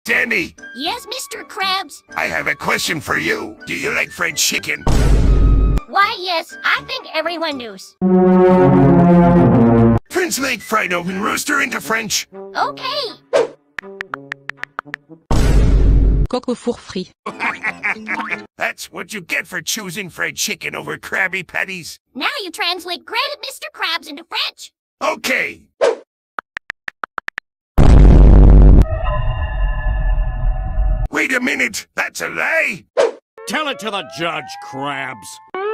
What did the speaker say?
Danny, Yes, Mr. Krabs? I have a question for you. Do you like fried chicken? Why, yes, I think everyone knows. Translate fried oven rooster into French. Okay. Coq au four frit. That's what you get for choosing fried chicken over Krabby Patties. Now you translate Great Mr. Krabs into French. Okay. Wait a minute. That's a lie. Tell it to the judge, Krabs.